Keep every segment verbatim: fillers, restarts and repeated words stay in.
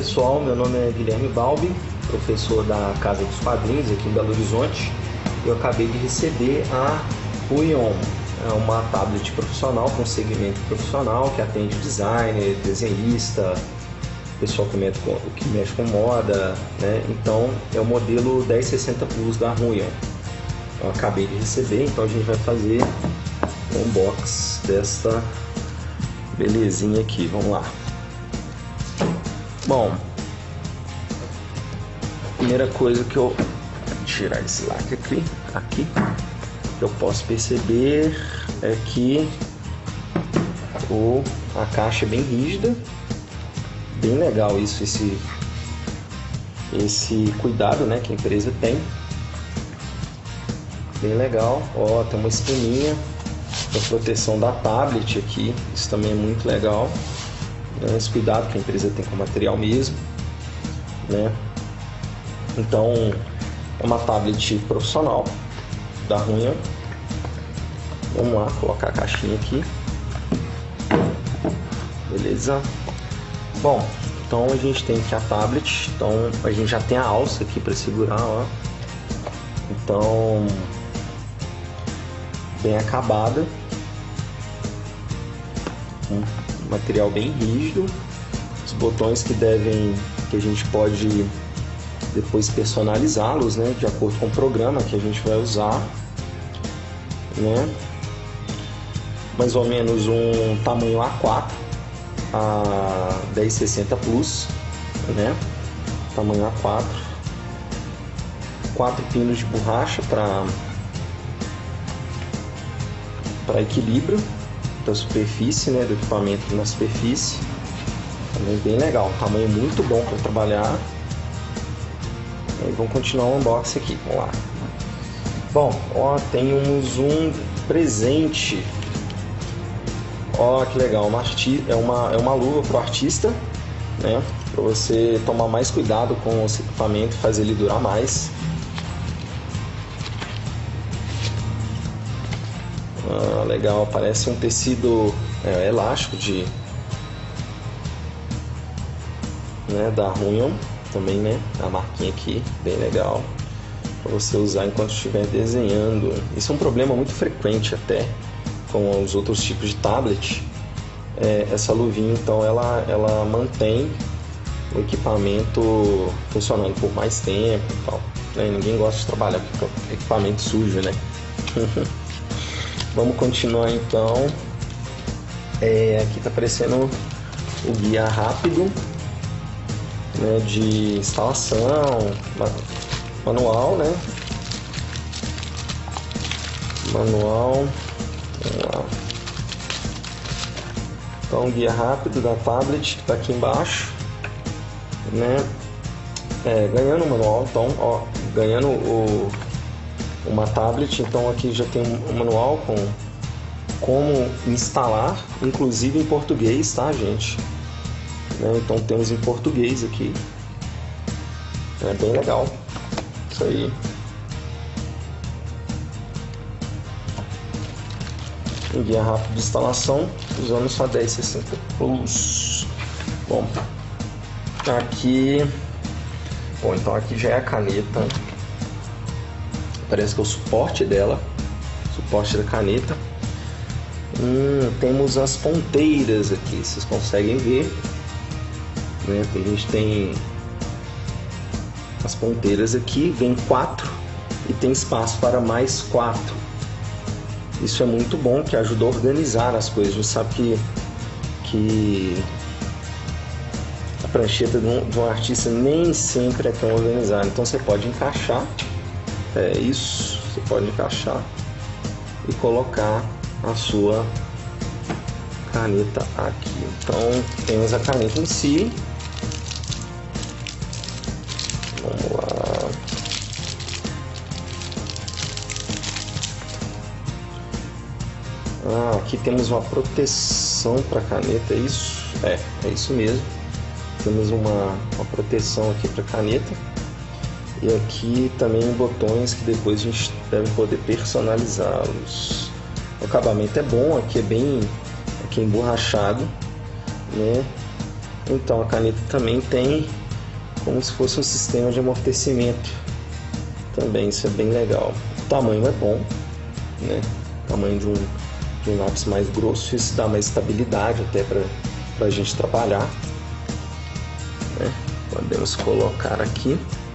pessoal, meu nome é Guilherme Balbi, professor da Casa dos Quadrinhos aqui em Belo Horizonte. Eu acabei de receber a Huion, é uma tablet profissional com segmento profissional que atende designer, desenhista, pessoal que mexe com, que mexe com moda, né? Então é o modelo dez sessenta Plus da Huion. Eu acabei de receber, então a gente vai fazer um unboxing desta belezinha aqui. Vamos lá. Bom, primeira coisa que eu tirar esse lacre aqui, aqui eu posso perceber é que o, a caixa é bem rígida, bem legal isso, esse, esse cuidado, né, que a empresa tem, bem legal. Ó, tem uma espuminha da proteção da tablet aqui, isso também é muito legal, né, esse cuidado que a empresa tem com o material mesmo, né. Então é uma tablet profissional da Huion. Vamos lá, colocar a caixinha aqui. Beleza? Bom, então a gente tem aqui a tablet. Então a gente já tem a alça aqui para segurar, ó. Então, bem acabada. Um material bem rígido. Os botões que devem, que a gente pode depois personalizá-los, né, de acordo com o programa que a gente vai usar, né? Mais ou menos um tamanho A quatro, a dez sessenta Plus, né? Tamanho A quatro, quatro pinos de borracha para para equilíbrio da superfície, né, do equipamento na superfície. Também bem legal, tamanho muito bom para trabalhar. E vamos continuar o unboxing aqui, vamos lá. Bom, ó, temos um presente. Ó, que legal, uma arti é, uma, é uma luva para o artista, né? Para você tomar mais cuidado com esse equipamento, fazer ele durar mais. Ah, legal, parece um tecido é, elástico de, né, da Huion. Também, né, a marquinha aqui, bem legal para você usar enquanto estiver desenhando. Isso é um problema muito frequente até com os outros tipos de tablet. É, essa luvinha, então, ela, ela mantém o equipamento funcionando por mais tempo e tal, né? Ninguém gosta de trabalhar com equipamento sujo, né? Vamos continuar então. É, aqui tá aparecendo o guia rápido, né, de instalação, manual, né? Manual, vamos lá. Então, guia rápido da tablet que está aqui embaixo, né? É, ganhando o manual, então, ó, ganhando o, uma tablet, então aqui já tem um manual com como instalar, inclusive em português, tá, gente? Então temos em português aqui, é bem legal isso aí. Um guia rápido de instalação usando só dez sessenta Plus. Bom, aqui, bom, então aqui já é a caneta, parece que é o suporte dela, suporte da caneta. Hum, temos as ponteiras aqui, vocês conseguem ver. Né? A gente tem as ponteiras aqui, vem quatro e tem espaço para mais quatro. Isso é muito bom, que ajuda a organizar as coisas. A gente sabe que, que a prancheta de um, de um artista nem sempre é tão organizada. Então você pode encaixar, é isso, você pode encaixar e colocar a sua caneta aqui. Então temos a caneta em si. Vamos lá. Ah, aqui temos uma proteção para a caneta, é isso? É, é isso mesmo. Temos uma, uma proteção aqui para a caneta. E aqui também botões que depois a gente deve poder personalizá-los. O acabamento é bom, aqui é bem aqui é emborrachado, né? Então a caneta também tem como se fosse um sistema de amortecimento. Também isso é bem legal. O tamanho é bom, né? O tamanho de um, de um lápis mais grosso, isso dá mais estabilidade até para a gente trabalhar, né? Podemos colocar aqui.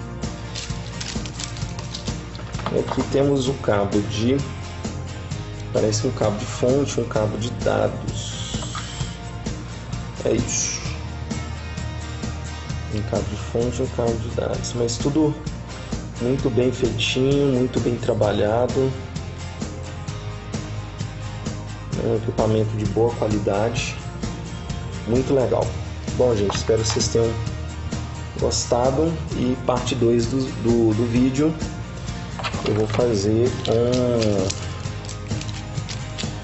Aqui temos o cabo de, parece um cabo de fonte, um cabo de dados. É isso. Um cabo de fonte, um cabo de dados, mas tudo muito bem feitinho, muito bem trabalhado. É um equipamento de boa qualidade, muito legal. Bom, gente, espero que vocês tenham gostado. E parte dois do, do, do vídeo eu vou fazer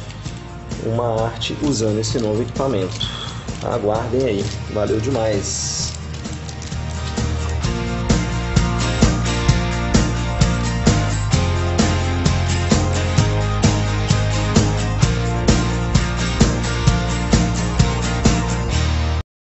um, uma arte usando esse novo equipamento. Aguardem aí, valeu demais!